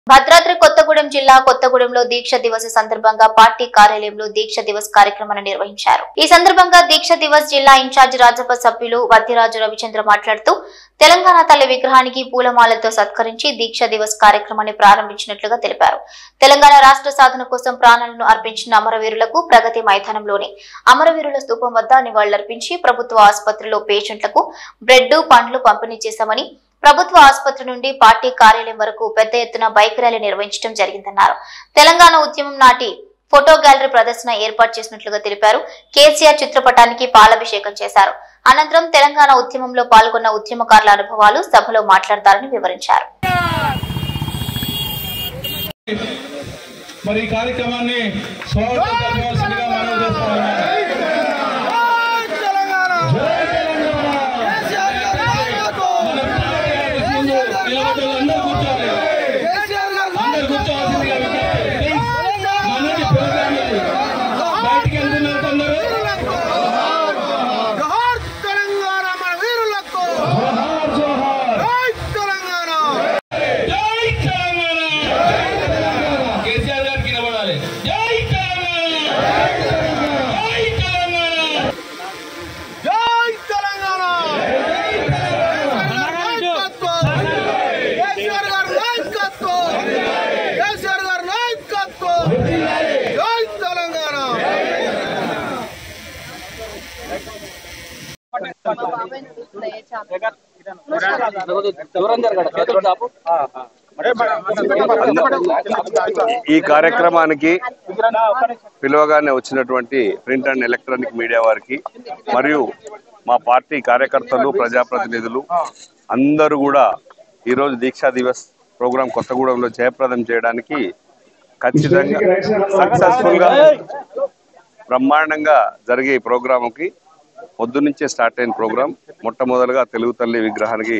భద్రాద్రి కొత్తగూడెం జిల్లా కొత్తగూడెంలో దీక్ష దివస్ సందర్భంగా పార్టీ కార్యాలయంలో దీక్ష దివస్ కార్యక్రమాన్ని నిర్వహించారు। ఈ సందర్భంగా దీక్ష దివస్ జిల్లా ఇన్ఛార్జ్ రాజ్యసభ సభ్యులు వద్దిరాజు రవిచంద్ర మాట్లాడుతూ తెలంగాణ తల్లి విగ్రహానికి పూలమాలతో సత్కరించి దీక్ష దివస్ కార్యక్రమాన్ని ప్రారంభించినట్లుగా తెలిపారు। తెలంగాణ రాష్ట్ర సాధన కోసం ప్రాణాలను అర్పించిన అమరవీరులకు ప్రగతి మైదానంలోని అమరవీరుల స్తూపం వద్ద నివాళులర్పించి ప్రభుత్వ ఆసుపత్రిలో పేషెంట్లకు బ్రెడ్ పండ్లు పంపిణీ చేశామని, ప్రభుత్వ ఆసుపత్రి నుండి పార్టీ కార్యాలయం వరకు పెద్ద ఎత్తున బైక్ ర్యాలీ నిర్వహించడం జరిగిందన్నారు। తెలంగాణ ఉద్యమం నాటి ఫోటో గ్యాలరీ ప్రదర్శన ఏర్పాటు చేసినట్లుగా తెలిపారు। కేసీఆర్ చిత్రపటానికి పాలాభిషేకం చేశారు। అనంతరం తెలంగాణ ఉద్యమంలో పాల్గొన్న ఉద్యమకారుల అనుభవాలు సభలో మాట్లాడతారని వివరించారు। మరి కార్యక్రమాన్ని స్వాగతం తెలపాల్సిందిగా మనం చేస్తున్నాము। ఈ కార్యక్రమానికి పిలువగానే వచ్చినటువంటి ప్రింట్ అండ్ ఎలక్ట్రానిక్ మీడియా వారికి మరియు మా పార్టీ కార్యకర్తలు ప్రజాప్రతినిధులు అందరూ కూడా ఈరోజు దీక్షా దివస్ ప్రోగ్రాం కొత్తగూడెంలో జయప్రదం చేయడానికి ఖచ్చితంగా సక్సెస్ఫుల్ గా బ్రహ్మాండంగా జరిగే ఈ ప్రోగ్రాంకి పొద్దున్నుంచే స్టార్ట్ అయిన ప్రోగ్రాం మొట్టమొదలుగా తెలుగు తల్లి విగ్రహానికి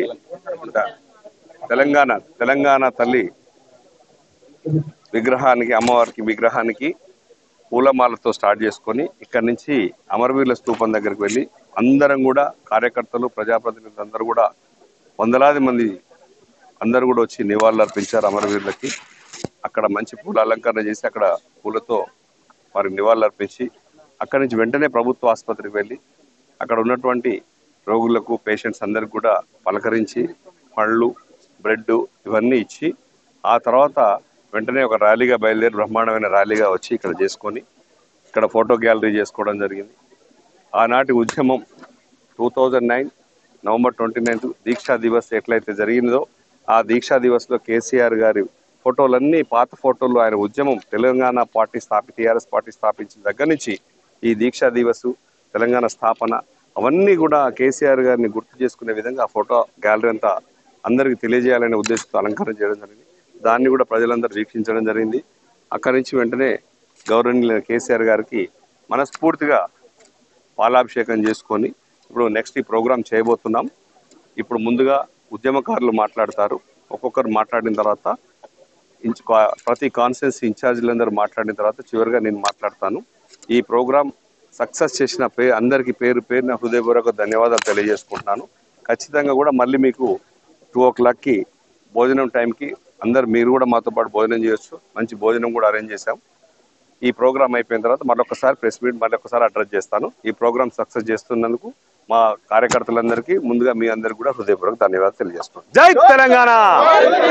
తెలంగాణ తల్లి విగ్రహానికి అమ్మవారికి విగ్రహానికి పూలమాలతో స్టార్ట్ చేసుకొని ఇక్కడి నుంచి అమరవీరుల స్తూపం దగ్గరికి వెళ్ళి అందరం కూడా కార్యకర్తలు ప్రజాప్రతినిధులు అందరూ కూడా వందలాది మంది అందరూ కూడా వచ్చి నివాళులు అర్పించారు అమరవీరులకి। అక్కడ మంచి పూల అలంకరణ చేసి అక్కడ పూలతో వారికి నివాళులు అర్పించి అక్కడి నుంచి వెంటనే ప్రభుత్వ ఆసుపత్రికి వెళ్ళి అక్కడ ఉన్నటువంటి రోగులకు పేషెంట్స్ అందరికి కూడా పలకరించి పళ్ళు బ్రెడ్ ఇవన్నీ ఇచ్చి ఆ తర్వాత వెంటనే ఒక ర్యాలీగా బయలుదేరి బ్రహ్మాండమైన ర్యాలీగా వచ్చి ఇక్కడ చేసుకొని ఇక్కడ ఫోటో గ్యాలరీ చేసుకోవడం జరిగింది। ఆనాటి ఉద్యమం 2009 నవంబర్ 29 దీక్షా దివస్ ఎట్లయితే జరిగిందో ఆ దీక్షా దివస్లో కేసీఆర్ గారి ఫోటోలన్నీ పాత ఫోటోలు ఆయన ఉద్యమం తెలంగాణ పార్టీ టీఆర్ఎస్ పార్టీ స్థాపించిన దగ్గర నుంచి ఈ దీక్షా దివస్ తెలంగాణ స్థాపన అవన్నీ కూడా కేసీఆర్ గారిని గుర్తు చేసుకునే విధంగా ఆ ఫోటో గ్యాలరీ అంతా అందరికీ తెలియజేయాలనే ఉద్దేశంతో అలంకరణ చేయడం జరిగింది। దాన్ని కూడా ప్రజలందరూ వీక్షించడం జరిగింది। అక్కడి నుంచి వెంటనే గవర్నర్ కేసీఆర్ గారికి మనస్ఫూర్తిగా పాలాభిషేకం చేసుకొని ఇప్పుడు నెక్స్ట్ ఈ ప్రోగ్రాం చేయబోతున్నాం। ఇప్పుడు ముందుగా ఉద్యమకారులు మాట్లాడతారు, ఒక్కొక్కరు మాట్లాడిన తర్వాత ప్రతి కాన్స్టిట్యున్సీ ఇన్ఛార్జీలందరూ మాట్లాడిన తర్వాత చివరిగా నేను మాట్లాడతాను। ఈ ప్రోగ్రాం సక్సెస్ చేసిన అందరికీ పేరు పేరున హృదయపూర్వక ధన్యవాదాలు తెలియజేసుకుంటున్నాను। ఖచ్చితంగా కూడా మళ్ళీ మీకు 2 o'clockకి భోజనం టైంకి మీరు కూడా మాతో పాటు భోజనం చేయొచ్చు, మంచి భోజనం కూడా అరేంజ్ చేశాం। ఈ ప్రోగ్రాం అయిపోయిన తర్వాత మరొకసారి ప్రెస్ మీట్ మరొకసారి అడ్రస్ చేస్తాను। ఈ ప్రోగ్రాం సక్సెస్ చేస్తున్నందుకు మా కార్యకర్తలందరికీ ముందుగా మీ అందరికీ కూడా హృదయపూర్వక ధన్యవాదాలు తెలియజేస్తున్నాను। జై తెలంగాణ।